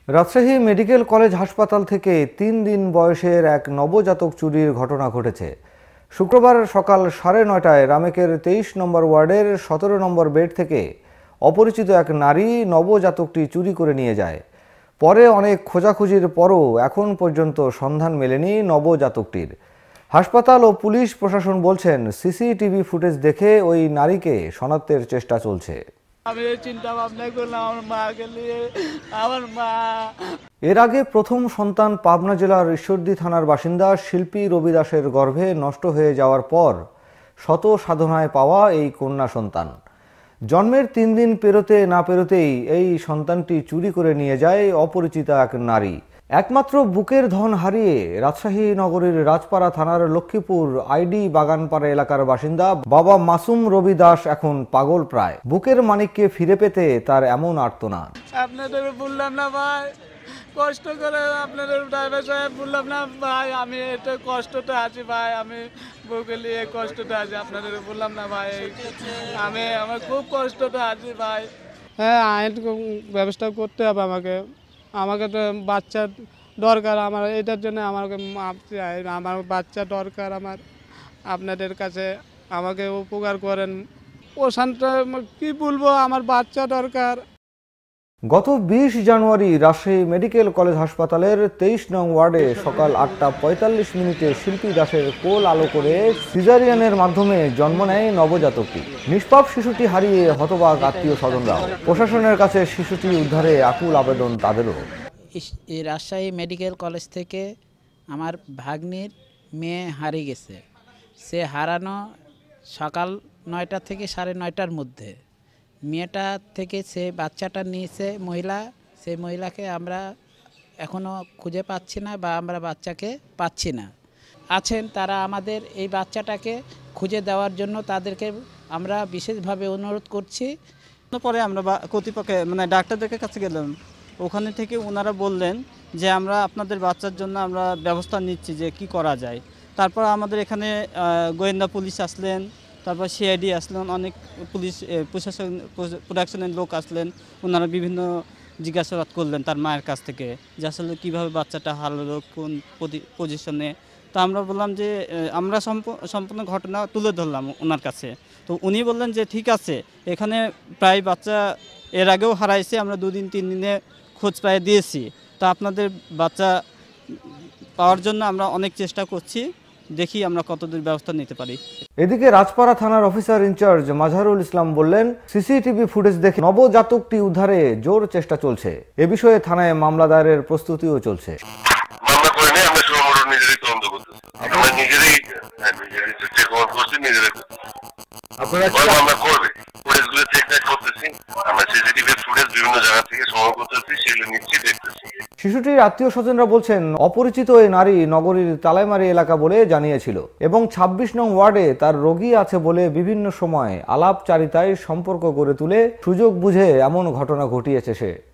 Rajshahi medical college হাসপাতাল থেকে ৩ দিন বয়সের এক নবজাতক চুরির ঘটনা ঘটেছে। শুক্রবার সকাল ৯:৩০টায় রামেকের ২৩ নম্বর ওয়ার্ডের ১৭ নম্বর বেড থেকে অপরিচিত এক নারী নবজাতকটি চুরি করে নিয়ে যায়। পরে অনেক খোঁজাখুঁজির পরও এখন পর্যন্ত সন্ধান মেলেনি নবজাতকটির। হাসপাতাল ও পুলিশ প্রশাসন বলছেন, সিসিটিভি ফুটেজ দেখে ওই নারীকে শনাক্তের চেষ্টা চলছে। এর আগে প্রথম সন্তান পাবনা জেলার ঈশ্বরদী থানার বাসিন্দা শিল্পী রবি দাসের গর্ভে নষ্ট হয়ে যাওয়ার পর শত সাধনায় পাওয়া এই কন্যা সন্তান। জন্মের ৩ দিন পেরোতে না পেরোতেই এই সন্তানটি চুরি করে নিয়ে যায় অপরিচিতা এক নারী। একমাত্র বুকের ধন হারিয়ে রাজশাহী নগরীর রাজপাড়া থানার লক্ষ্মীপুর আইডি বাগানপাড়া এলাকার বাসিন্দা বাবা মাসুম রবি দাস এখন পাগল প্রায়। বুকের মানিককে ফিরে পেতে তার এমন আর্তনাদ। আপনাদের বললাম না ভাই, কষ্ট করে আপনাদের ড্রাইভার সাহেব বললাম না ভাই, আমি এটা কষ্টটা আছি ভাই, আমি বুকে নিয়ে কষ্টটা আছি, আপনাদের বললাম না ভাই, আমার খুব কষ্টটা আছে ভাই। হ্যাঁ, আইন ব্যবস্থা করতে হবে আমাকে তো বাচ্চা দরকার, আমার এটার জন্য আমাকে আমার বাচ্চা দরকার, আমার আপনাদের কাছে আমাকে উপকার করেন। ওখানটা কি বলবো, আমার বাচ্চা দরকার। গত ২০ জানুয়ারি রাজশাহী মেডিকেল কলেজ হাসপাতালের ২৩ নং ওয়ার্ডে সকাল ৮:৪৫ শিল্পী দাসের কোল আলো করে সিজারিয়ানের মাধ্যমে জন্ম নেয় নবজাতকটি। নিষ্পাপ শিশুটি হারিয়ে হতবাক আত্মীয় স্বজনরাও। প্রশাসনের কাছে শিশুটি উদ্ধারে আকুল আবেদন তাদেরও। রাজশাহী মেডিকেল কলেজ থেকে আমার ভাগ্নির মেয়ে হারিয়ে গেছে। সে হারানো সকাল ৯টা থেকে ৯:৩০টার মধ্যে। মেয়েটা থেকে সে বাচ্চাটা নিয়েছে মহিলা, সেই মহিলাকে আমরা এখনও খুঁজে পাচ্ছি না বা আমরা বাচ্চাকে পাচ্ছি না। আছেন তারা আমাদের এই বাচ্চাটাকে খুঁজে দেওয়ার জন্য, তাদেরকে আমরা বিশেষভাবে অনুরোধ করছি। পরে আমরা কর্তৃপক্ষে ডাক্তারদের কাছে গেলাম, ওখানে থেকে ওনারা বললেন যে আমরা আপনাদের বাচ্চার জন্য আমরা ব্যবস্থা নিচ্ছি যে কি করা যায়। তারপর আমাদের এখানে গোয়েন্দা পুলিশ আসলেন, তারপর সিআইডি আসলেন, অনেক পুলিশ প্রোডাকশনের লোক আসলেন। ওনারা বিভিন্ন জিজ্ঞাসাবাদ করলেন তার মায়ের কাছ থেকে যে আসলে কীভাবে বাচ্চাটা হারালো, কোন পজিশনে। তো আমরা বললাম যে আমরা সম্পূর্ণ ঘটনা তুলে ধরলাম ওনার কাছে। তো উনি বললেন যে ঠিক আছে, এখানে প্রায় বাচ্চা এর আগেও হারাইছে, আমরা 2 দিন 3 দিনে খোঁজ পায়ে দিয়েছি। তো আপনাদের বাচ্চা পাওয়ার জন্য আমরা অনেক চেষ্টা করছি, দেখি আমরা কতদূর ব্যবস্থা নিতে পারি। এদিকে রাজপাড়া থানার অফিসার ইনচার্জ মাজহারুল ইসলাম বললেন, সিসিটিভি ফুটেজ দেখে নবজাতকটি উদ্ধারে জোর চেষ্টা চলছে। এ বিষয়ে থানায় মামলা দায়েরের প্রস্তুতিও চলছে। শিশুটির আত্মীয় স্বজনরা বলছেন, অপরিচিত এই নারী নগরীর তালাইমারি এলাকা বলে জানিয়েছিল এবং ২৬ নং ওয়ার্ডে তার রোগী আছে বলে বিভিন্ন সময় আলাপচারিতায় সম্পর্ক গড়ে তুলে সুযোগ বুঝে এমন ঘটনা ঘটিয়েছে সে।